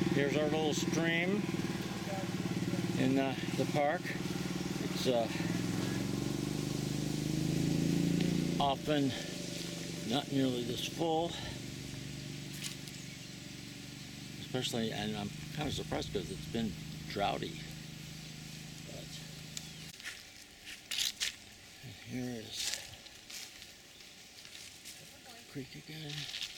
Here's our little stream in the park. It's often not nearly this full, especially, and I'm kind of surprised because it's been droughty. But here is the creek again.